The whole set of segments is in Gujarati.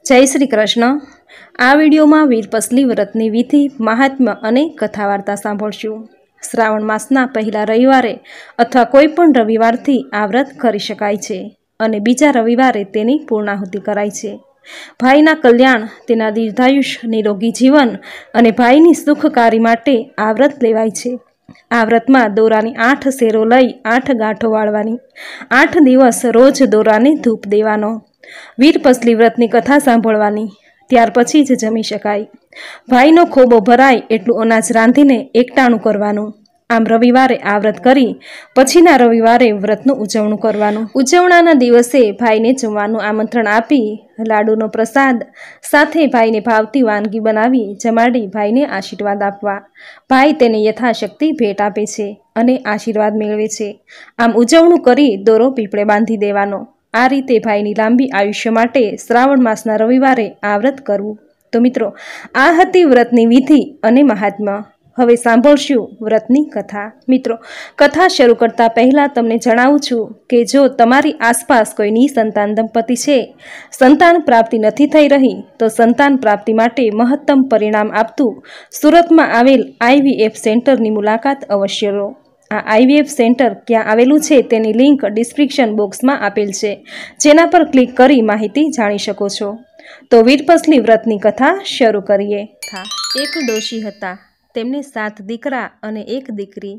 जय श्री कृष्ण। आ विडियो में वीरपसली व्रतनी विधि महात्म्य अने कथा वार्ता सांभळशुं। श्रावण मासना पहला रविवारे अथवा कोईपण रविवारथी आ व्रत करी शकाय छे अने बीजा रविवारे तेनी पूर्णाहुति कराय छे। भाईना कल्याण, तेना दीर्घायुष्य, निरोगी जीवन अने भाईनी सुखकारी माटे आ व्रत लेवाय छे। आ व्रतमां दोरानी 8 सेरो लई 8 गांठो वाळवानी, 8 दिवस रोज दोराने धूप देवानो, वीरपसली व्रतनी कथा सांभळवानी, त्यार पछी ज जमी शकाय। भाईनो खोबो भराय एटલું अनाज रांधीने एकटाणું करवानुं। आम रविवारे आ व्रत करी पछीना रविवारे व्रतનું उजवणું करवानुं। उजवणाना दिवसे भाईने जमवानुं आमंत्रण आपी लाडूनो प्रसाद साथे भाईने भावती वानगी बनावी जमाडी भाईने आशीर्वाद आपवा। भाई तेने यथाशक्ति भेट आपे छे अने आशीर्वाद मेळवे छे। आम उजवणું करी दोरो पीपळे बांधी देवानो। आ रीते भाईनी लांबी आयुष्य माटे श्रावण मासना रविवारे आ व्रत करवुं। तो मित्रों, आ हती व्रतनी विधि अने महात्म्य। हवे सांभळशुं व्रतनी कथा। मित्रों, कथा शरू करता पहला तमने जणावुं छुं के जो तमारी आसपास कोई निसंतान दंपती छे, संतान प्राप्ति नथी थई रही, तो संतान प्राप्ति माटे महत्तम परिणाम आपतुं सूरतमां आवेल IVF सेंटरनी मुलाकात अवश्य लो। आ IVF सेंटर क्या आवेलू छे तेनी लिंक डिस्क्रिप्शन बॉक्स में आपेल छे, जेना पर क्लिक करी माहिती जाणी शको छो। तो वीरपसली व्रतनी कथा शरू करीए। एक डोशी हता, तेमने 7 दीकरा अने 1 दीकरी।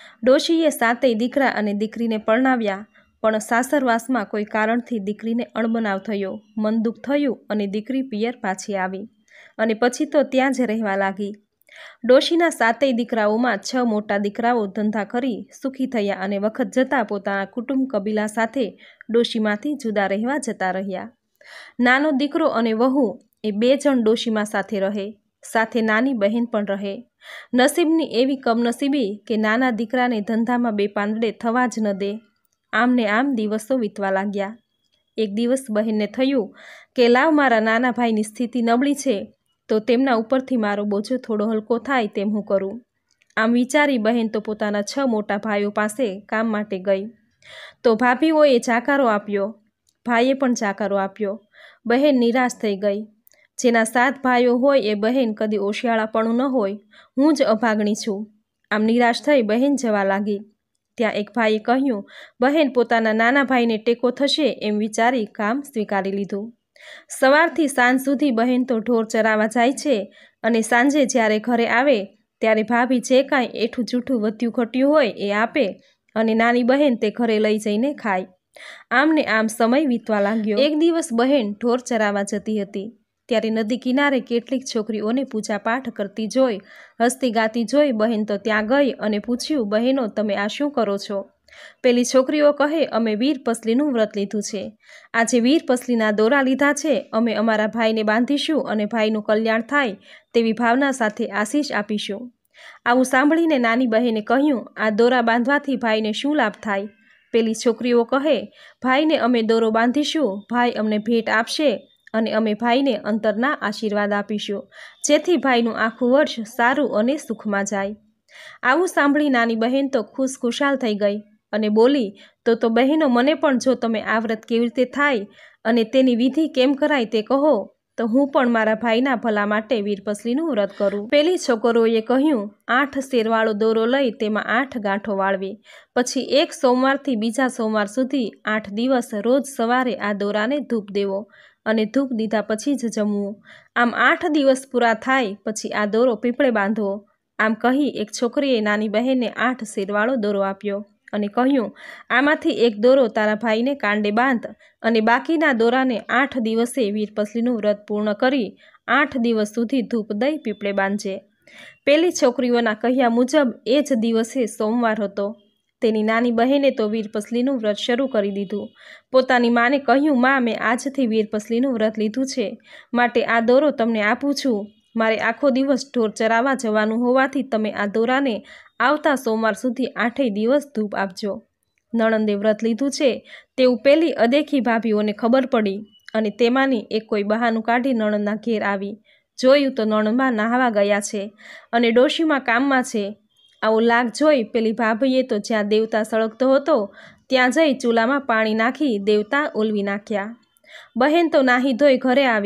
डोशीए 7 दीकरा अने दीकरीने परणाव्या, पण सासरवासमां कोई कारणथी दीकरीने अणबनाव थयो, मन दुख थयुं अने दीकरी पियर पाછી આવી અને પછી તો ત્યાં જ રહેવા લાગી। डोशीना 7 दीकराओमां 6 मोटा दीकराओ धंधा करी सुखी थया अने वखत जता पोताना कुटुंब कबीला साथे डोशीमांथी जुदा रहेवा जता रह्या। नानो दीकरो अने वहू ए 2 जण डोशीमा साथे रहे, साथे नानी बहेन पण रहे। नसीबनी एवी कमनसीबी के नाना दीकराने धंधामां 2 પાંદડે थवा ज न दे। आम ने आम दिवसो वीतवा लाग्या। एक दिवस बहेनने थयुं के लाव मारा नाना भाईनी स्थिति नबળી छे, तो तेमना उपरथी मारो बोझो थोड़ो हलको थाय तेम हूँ करूँ। आम विचारी बहेन तो पोताना 6 मोटा भाईओ पासे काम माटे गई, तो भाभीओए जाकारो आप्यो, भाईए पण जाकारो आप्यो। बहेन निराश थई गई। जेना 7 भाईओ होय ए बहेन कदी ओशियाळापणुं न होय, हूँ ज अभागणी छुं। आम निराश थई बहेन जवा लागी। त्यां एक भाईए कह्युं, बहेन पोताना नाना भाईने टेको थशे एम विचारी काम स्वीकारी लीधुं। सवारथी सांज सुधी बहेन तो ढोर चरावा जाय छे अने सांजे ज्यारे घरे आवे त्यारे भाभी जे कांई एठું जूठું વધ્યું ઘટ્યું होय ए आपे अने नानी बहेन ते घरे लई जईने खाय। आम ने आम समय वीतवा लाग्यो। एक दिवस बहेन ढोर चरावा जती हती, त्यारे नदी किनारे केटलीक छोकरीओने पूजा पाठ करती जोई हसती गाती जोई बहेन तो त्यां गई अने पूछ्युं, बहेनो तमे आ शुं करो छो? पेली छोकरीओ कहे, अमे वीरपसलीनुं व्रत लीधुं छे। आजे वीरपसलीना दोरा लीधा छे। अमे अमारा भाईने बांधीशुं अने भाईनुं कल्याण थाय तेवी भावना साथे आशीष आपीशुं। आवुं सांभळीने नानी बहेने कह्युं, आ दोरा बांधवाथी भाईने शुं लाभ थाय? पेली छोकरीओ कहे, भाईने अमे दोरो बांधीशुं, भाई अमने भेट आपशे अने अमे भाईने अंतरना आशीर्वाद आपीशुं, जेथी भाईनुं आखुं वर्ष सारुं अने सुखमां जाय। आवुं सांभळी नानी बहेन तो खुशखुशाल थई गई अने बोली, तो बहेनो मने पण जो तमे आ व्रत केवी रीते थाय अने तेनी विधि केम कराय ते कहो, तो हूँ पण मारा भाईना भला माटे वीरपसलीनुं व्रत करूँ। पेली छोकरोए कह्युं, 8 सेरवाळो दोरो लई तेमां 8 गांठो वाळवी, पछी एक सोमवारथी बीजा सोमवार सुधी 8 दिवस रोज सवारे आ दोराने धूप देवो अने धूप दीधा पछी ज जमवुं। आम 8 दिवस पूरा थाय पछी आ दोरो पीपळे बांधवो। आम कही एक छोकरीए नानी बहेनने 8 सेरवाळो दोरो आप्यो अने कह्युं, आमांथी एक दोरो तारा भाईने कांडे बांध अने बाकीना दोराने 8 दिवसे वीरपसलीनुं व्रत पूर्ण करी 8 दिवस सुधी धूप दई पीपळे बांधजे। पेली छोकरीओना कह्या मुजब ए ज दिवसे सोमवार हतो। तेनी नानी बहेने तो वीरपसलीनुं व्रत शरू करी दीधुं। पोतानी माने कह्युं, मां, मैं आजथी वीरपसलीनुं व्रत लीधुं छे, माटे आ दोरो तमने आपुं छुं। मारे आखो दिवस ढोर चरावा जवानुं होवाथी तमे आ दोराने आवता सोमवार सुधी 8 दिवस धूप आपजो। नणंदे व्रत लीधुं छे तेवुं पेली अदेखी भाभीओने खबर पड़ी अने तेमानी एक कोई बहानुं काढी नणंदना घेर आवी। जोयुं तो नणंदबा नहावा गया छे अने डोशीमा काममां छे। आवो लाग जोई पेली भाभीए तो ज्यां देवता सळगतो हतो त्यां जई चूलामां पाणी नाखी देवता ओलवी नाख्या। बहेन तो नाही धोई घरे आवी।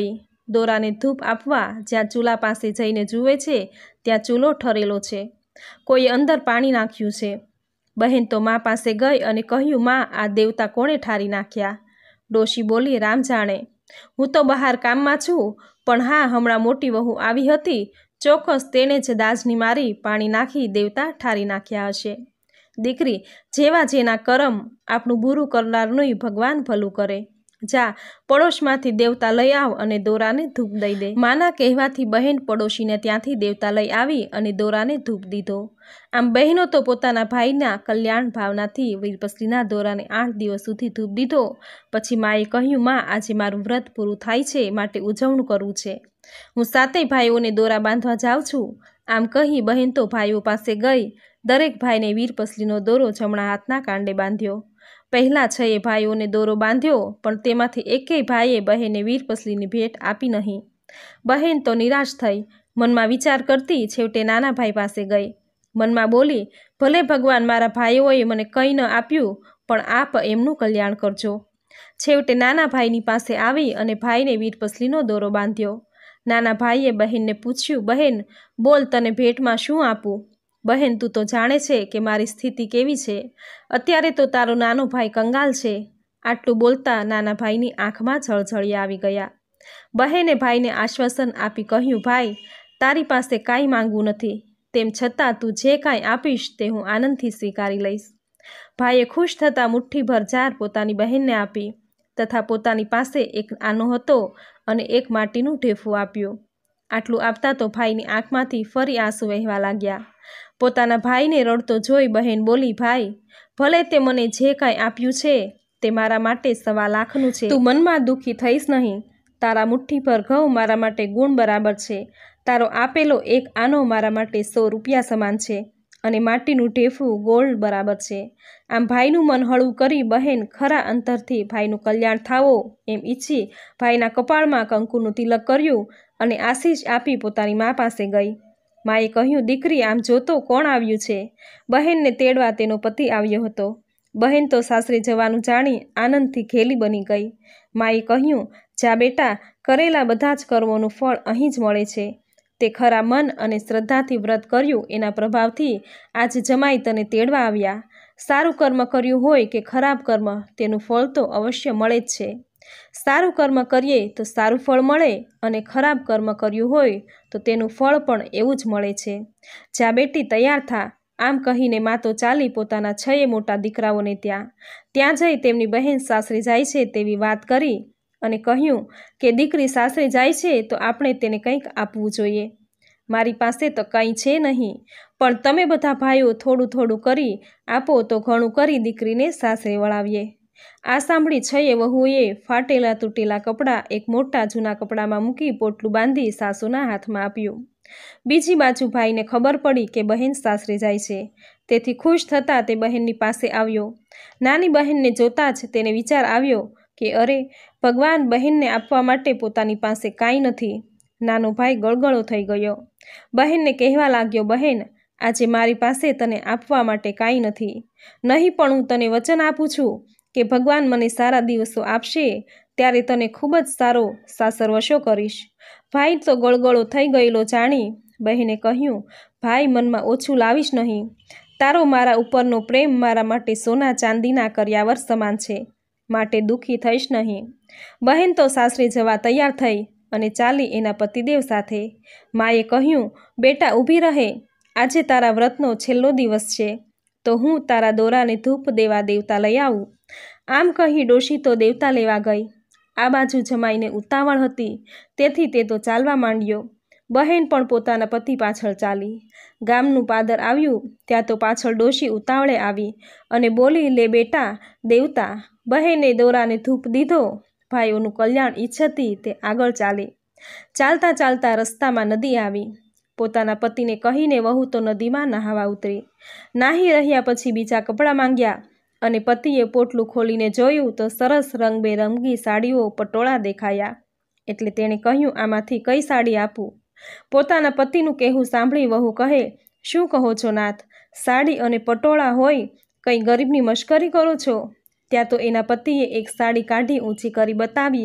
દોરાને ધૂપ આપવા જ્યાં ચૂલા પાસે જઈને જુએ છે ત્યાં ચૂલો ઠરેલો છે, કોઈએ અંદર પાણી નાખ્યું છે। બહેન તો મા પાસે ગઈ અને કહ્યું, મા, આ દેવતા કોણે ઠારી નાખ્યા? ડોશી બોલી, રામ જાણે, હું તો બહાર કામમાં છું, પણ હા, હમણાં મોટી વહુ આવી હતી, ચોક્કસ તેણે જ દાજની મારી પાણી નાખી દેવતા ઠારી નાખ્યા હશે। દીકરી, જેવા જેના કરમ, આપણું બુરું કરનારનું ભગવાન ભલું કરે। જા, પડોશમાંથી દેવતા લઈ આવ અને દોરાને ધૂપ દઈ દે। માના કહેવાથી બહેન પડોશીને ત્યાંથી દેવતા લઈ આવી અને દોરાને ધૂપ દીધો। આમ બહેનો તો પોતાના ભાઈના કલ્યાણ ભાવનાથી વીરપસલીના દોરાને 8 દિવસ સુધી ધૂપ દીધો। પછી માએ કહ્યું, મા, આજે મારું વ્રત પૂરું થાય છે, માટે ઉજવણું કરવું છે, હું 7 ભાઈઓને દોરા બાંધવા જાઉં છું। આમ કહી બહેન તો ભાઈઓ પાસે ગઈ, દરેક ભાઈને વીરપસલીનો દોરો જમણા હાથના કાંડે બાંધ્યો। પહેલાં 6 ભાઈઓને દોરો બાંધ્યો, પણ તેમાંથી એકેય ભાઈએ બહેને વીરપસલીની ભેટ આપી નહીં। બહેન તો નિરાશ થઈ, મનમાં વિચાર કરતી છેવટે નાના ભાઈ પાસે ગઈ। મનમાં બોલી, ભલે ભગવાન મારા ભાઈઓએ મને કંઈ ન આપ્યું, પણ આપ એમનું કલ્યાણ કરજો। છેવટે નાના ભાઈની પાસે આવી અને ભાઈને વીરપસલીનો દોરો બાંધ્યો। નાના ભાઈએ બહેનને પૂછ્યું, બહેન બોલ, તને ભેટમાં શું આપું? બહેન, તું તો જાણે છે કે મારી સ્થિતિ કેવી છે, અત્યારે તો તારો નાનો ભાઈ કંગાલ છે। આટલું બોલતા નાના ભાઈની આંખમાં જળજળિયા આવી ગયા। બહેને ભાઈને આશ્વાસન આપી કહ્યું, ભાઈ, તારી પાસે કાંઈ માંગવું નથી, તેમ છતાં તું જે કાંઈ આપીશ તે હું આનંદથી સ્વીકારી લઈશ। ભાઈએ ખુશ થતાં મુઠ્ઠીભર જાર પોતાની બહેનને આપી તથા પોતાની પાસે એક આનો હતો અને એક માટીનું ઢેફું આપ્યું। આટલું આપતા તો ભાઈની આંખમાંથી ફરી આંસુ વહેવા લાગ્યા। પોતાના ભાઈને રડતો જોઈ બહેન બોલી, ભાઈ, ભલે તે મને જે કાંઈ આપ્યું છે તે મારા માટે 1.25 લાખનું છે, તું મનમાં દુઃખી થઈશ નહીં। તારા મુઠ્ઠીભર ઘઉં મારા માટે ગુણ બરાબર છે, તારો આપેલો એક આનો મારા માટે 100 રૂપિયા સમાન છે, અને માટીનું ઢેફું ગોળ બરાબર છે। આમ ભાઈનું મન હળવું કરી બહેન ખરા અંતરથી ભાઈનું કલ્યાણ થાવો એમ ઈચ્છી ભાઈના કપાળમાં કંકુનું તિલક કર્યું અને આશીષ આપી પોતાની મા પાસે ગઈ। માએ કહ્યું, દીકરી, આમ જોતો કોણ આવ્યું છે? બહેનને તેડવા તેનો પતિ આવ્યો હતો। બહેન તો સાસરે જવાનું જાણી આનંદથી ઘેલી બની ગઈ। માએ કહ્યું, જા બેટા, કરેલા બધા જ કર્મોનું ફળ અહીં જ મળે છે। તે ખરા મન અને શ્રદ્ધાથી વ્રત કર્યું એના પ્રભાવથી આજ જમાઈ તને તેડવા આવ્યા। સારું કર્મ કર્યું હોય કે ખરાબ કર્મ, તેનું ફળ તો અવશ્ય મળે જ છે। સારું કર્મ કરીએ તો સારું ફળ મળે અને ખરાબ કર્મ કર્યું હોય તો તેનું ફળ પણ એવું જ મળે છે। જા બેટી, તૈયાર થા। આમ કહીને મા તો ચાલી પોતાના 6 મોટા દીકરાઓને ત્યાં જઈ તેમની બહેન સાસરે જાય છે તેવી વાત કરી અને કહ્યું કે દીકરી સાસરે જાય છે તો આપણે તેને કંઈક આપવું જોઈએ। મારી પાસે તો કંઈ છે નહીં, પણ તમે બધા ભાઈઓ થોડું થોડું કરી આપો તો ઘણું કરી દીકરીને સાસરે વળાવીએ। આ સાંભળી 6 વહુએ ફાટેલા તૂટેલા કપડાં એક મોટા જૂના કપડામાં મૂકી પોટલું બાંધી સાસુના હાથમાં આપ્યું। બીજી બાજુ ભાઈને ખબર પડી કે બહેન સાસરે જાય છે, તેથી ખુશ થતાં તે બહેનની પાસે આવ્યો। નાની બહેનને જોતાં જ તેને વિચાર આવ્યો કે અરે, ભગવાન બહેનને આપવા માટે પોતાની પાસે કાંઈ નથી। નાનો ભાઈ ગળગળો થઈ ગયો। બહેનને કહેવા લાગ્યો, બહેન, આજે મારી પાસે તને આપવા માટે કાંઈ નથી, નહીં પણ હું તને વચન આપું છું કે ભગવાન મને સારા દિવસો આપશે ત્યારે તને ખૂબ જ સારો સાસરવશો કરીશ। ભાઈ તો ગળગળો થઈ ગયેલો જાણી બહેને કહ્યું, ભાઈ, મનમાં ઓછું લાવીશ નહીં, તારો મારા ઉપરનો પ્રેમ મારા માટે સોના ચાંદીના કર્યાવર સમાન છે, માટે દુઃખી થઈશ નહીં। બહેન તો સાસરે જવા તૈયાર થઈ અને ચાલી એના પતિદેવ સાથે। માએ કહ્યું, બેટા, ઊભી રહે, આજે તારા વ્રતનો છેલ્લો દિવસ છે, તો હું તારા દોરાને ધૂપ દેવા દેવતા લઈ આવું। આમ કહી ડોશી તો દેવતા લેવા ગઈ। આ બાજુ જમાઈને ઉતાવળ હતી, તેથી તે તો ચાલવા માંડ્યો। બહેન પણ પોતાના પતિ પાછળ ચાલી। ગામનું પાદર આવ્યું ત્યાં તો પાછળ ડોશી ઉતાવળે આવી અને બોલી, લે બેટા દેવતા। બહેને દોરાને ધૂપ દીધો। ભાઈઓનું કલ્યાણ ઈચ્છતી તે આગળ ચાલી। ચાલતા ચાલતા રસ્તામાં નદી આવી। પોતાના પતિને કહીને વહુ તો નદીમાં નહાવા ઉતરી। નાહી રહ્યા પછી બીજા કપડાં માંગ્યા અને પતિએ પોટલું ખોલીને જોયું તો સરસ રંગબેરંગી સાડીઓ પટોળા દેખાયા, એટલે તેણે કહ્યું, આમાંથી કઈ સાડી આપું? પોતાના પતિનું કહેવું સાંભળી વહુ કહે, શું કહો છો નાથ, સાડી અને પટોળા હોય, કંઈ ગરીબની મશ્કરી કરો છો? ત્યાં તો એના પતિએ એક સાડી કાઢી ઊંચી કરી બતાવી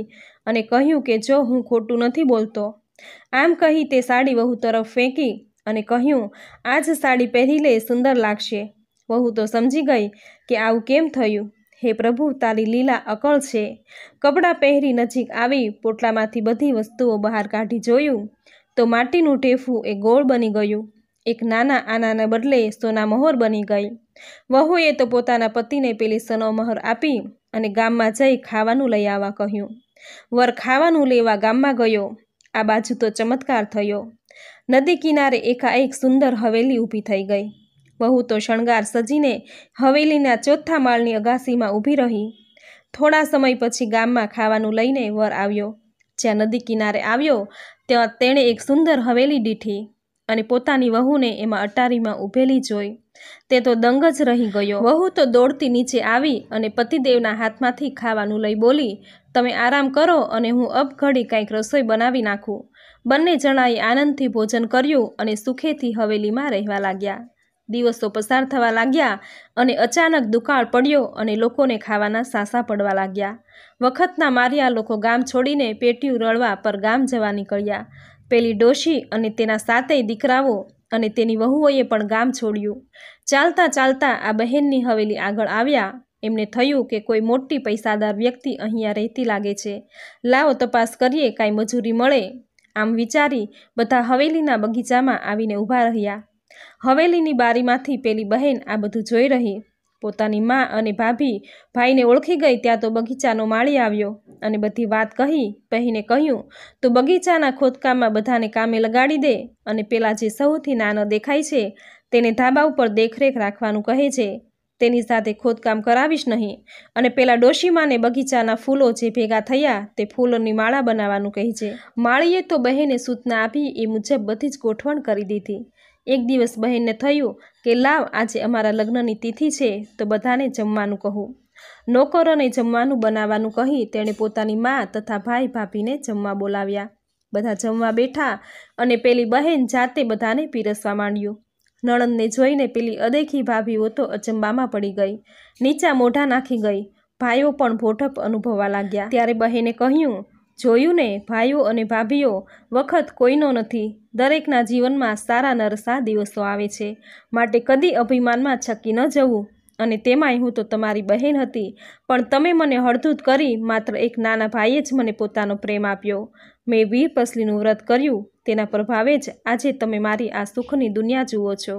અને કહ્યું કે જો હું ખોટું નથી બોલતો. આમ કહી તે સાડી વહુ તરફ ફેંકી અને કહ્યું, આ જ સાડી પહેરી લે, સુંદર લાગશે. વહુ તો સમજી ગઈ કે આવું કેમ થયું. હે પ્રભુ, તારી લીલા અકળ છે. કપડાં પહેરી નજીક આવી પોટલામાંથી બધી વસ્તુઓ બહાર કાઢી જોયું તો માટીનું ટેફું એ ગોળ બની ગયું. એક નાના આનાને બદલે સોના મહોર બની ગઈ. વહુએ તો પોતાના પતિને પેલી સોનો મહોર આપી અને ગામમાં જઈ ખાવાનું લઈ આવવા કહ્યું. વર ખાવાનું લેવા ગામમાં ગયો. આ બાજુ તો ચમત્કાર થયો. નદી કિનારે એકાએક સુંદર હવેલી ઊભી થઈ ગઈ. વહુ તો શણગાર સજીને હવેલીના ચોથા માળની અગાસીમાં ઊભી રહી. થોડા સમય પછી ગામમાં ખાવાનું લઈને વર આવ્યો. જ્યાં નદી કિનારે આવ્યો ત્યાં તેણે એક સુંદર હવેલી દીઠી અને પોતાની વહુને એમાં અટારીમાં ઊભેલી જોઈ તે તો દંગ જ રહી ગયો. વહુ તો દોડતી નીચે આવી અને પતિદેવના હાથમાંથી ખાવાનું લઈ બોલી, તમે આરામ કરો અને હું અબ ઘડી કંઈક રસોઈ બનાવી નાખું. બંને જણાએ આનંદથી ભોજન કર્યું અને સુખેથી હવેલીમાં રહેવા લાગ્યા. દિવસો પસાર થવા લાગ્યા અને અચાનક દુકાળ પડ્યો અને લોકોને ખાવાના સાંસા પડવા લાગ્યા. વખતના માર્યા લોકો ગામ છોડીને પેટીયું રળવા પર ગામ જવા નીકળ્યા. પેલી ડોશી અને તેના 7 દીકરાઓ અને તેની વહુઓએ પણ ગામ છોડ્યું. ચાલતા ચાલતા આ બહેનની હવેલી આગળ આવ્યા. એમને થયું કે કોઈ મોટી પૈસાદાર વ્યક્તિ અહીંયા રહેતી લાગે છે. લાવો તપાસ કરીએ, કાંઈ મજૂરી મળે. આમ વિચારી બધા હવેલીના બગીચામાં આવીને ઊભા રહ્યા. હવેલીની બારીમાંથી પેલી બહેન આ બધું જોઈ રહી. પોતાની મા અને ભાઈને ઓળખી ગઈ ત્યાં તો બગીચાનો માળી આવ્યો અને બધી વાત કહી. બહેને કહ્યું, તું બગીચાના ખોદકામમાં બધાને કામે લગાડી દે અને પેલા જે સૌથી નાનો દેખાય છે તેને ધાબા ઉપર દેખરેખ રાખવાનું કહે છે. તેની સાથે ખોદકામ કરાવીશ નહીં. અને પેલા ડોશીમાને બગીચાના ફૂલો જે ભેગા થયા તે ફૂલોની માળા બનાવવાનું કહે છે. માળીએ તો બહેને સૂચના આપી એ મુજબ બધી જ ગોઠવણ કરી દીધી. એક દિવસ બહેનને થયું કે લાવ, આજે અમારા લગ્નની તિથિ છે તો બધાને જમવાનું કહું. નોકરોને જમવાનું બનાવવાનું કહી તેણે પોતાની મા તથા ભાઈને જમવા બોલાવ્યા. બધા જમવા બેઠા અને પેલી બહેન જાતે બધાને પીરસવા માંડ્યું. નણંદને જોઈને પેલી અદેખી ભાભીઓ તો અચંબામાં પડી ગઈ, નીચા મોઢા નાખી ગઈ. ભાઈઓ પણ ભોઠપ અનુભવવા લાગ્યા. ત્યારે બહેને કહ્યું, જોયું ને ભાઈઓ અને ભાભીઓ, વખત કોઈનો નથી. દરેકના જીવનમાં સારા નરસા દિવસો આવે છે, માટે કદી અભિમાનમાં છકી ન જવું. અને તેમાંય હું તો તમારી બહેન હતી, પણ તમે મને હળધૂત કરી માત્ર એક નાના ભાઈએ જ મને પોતાનો પ્રેમ આપ્યો. મેં વીરપસલીનું વ્રત કર્યું, તેના પ્રભાવે જ આજે તમે મારી આ સુખની દુનિયા જુઓ છો.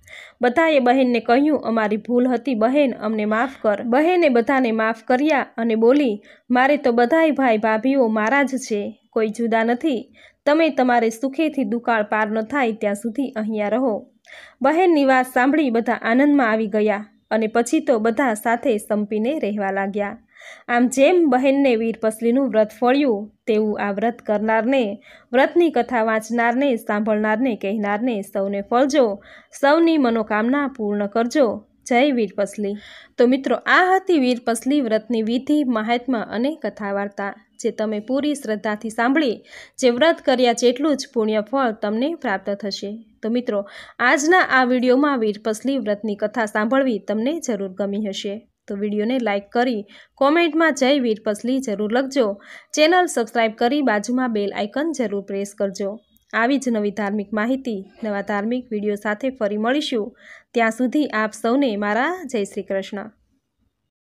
બધાએ બહેનને કહ્યું, અમારી ભૂલ હતી બહેન, અમને માફ કર. બહેને બધાને માફ કર્યા અને બોલી, મારે તો બધાય ભાઈ ભાભીઓ મારા જ છે, કોઈ જુદા નથી. તમે તમારે સુખેથી દુકાળ પાર ન થાય ત્યાં સુધી અહીંયા રહો. બહેનની વાત સાંભળી બધા આનંદમાં આવી ગયા અને પછી તો બધા સાથે સંપીને રહેવા લાગ્યા. આમ જેમ બહેનને વીરપસલીનું વ્રત ફળ્યું તેવું આ વ્રત કરનારને, વ્રતની કથા વાંચનારને, સાંભળનારને, કહેનારને સૌને ફળજો. સૌની મનોકામના પૂર્ણ કરજો. જય વીરપસલી. તો મિત્રો, આ હતી વીરપસલી વ્રતની વિધિ, મહાત્મ્ય અને કથા વાર્તા, જે તમે પૂરી શ્રદ્ધાથી સાંભળી. જે વ્રત કર્યા જેટલું જ પુણ્ય ફળ તમને પ્રાપ્ત થશે. તો મિત્રો, આજના આ વિડીયોમાં વીરપસલી વ્રતની કથા સાંભળવી તમને જરૂર ગમી હશે. તો વિડીયોને લાઇક કરી કોમેન્ટમાં જય વીરપસલી જરૂર લખજો. ચેનલ સબસ્ક્રાઈબ કરી બાજુમાં બેલ આઇકન જરૂર પ્રેસ કરજો. આવી જ નવી ધાર્મિક માહિતી, નવા ધાર્મિક વિડીયો સાથે ફરી મળીશું. ત્યાં સુધી આપ સૌને મારા જય શ્રી કૃષ્ણ.